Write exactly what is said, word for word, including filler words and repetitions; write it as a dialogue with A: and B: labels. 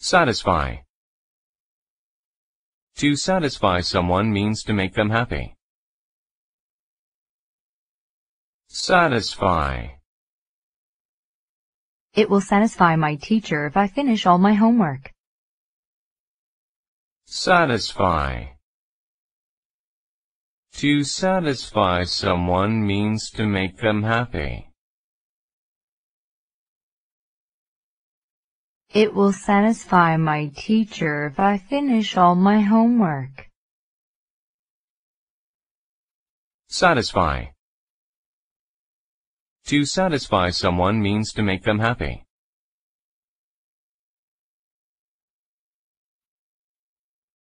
A: Satisfy. To satisfy someone means to make them happy. Satisfy.
B: It will satisfy my teacher if I finish all my homework.
A: Satisfy. To satisfy someone means to make them happy.
B: It will satisfy my teacher if I finish all my homework.
A: Satisfy. To satisfy someone means to make them happy.